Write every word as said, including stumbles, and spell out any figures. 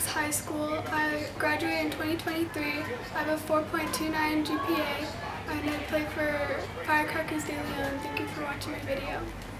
Oaks High School. I graduated in twenty twenty-three. I have a four point two nine G P A and I play for Firecrackers De Leon. Thank you for watching my video.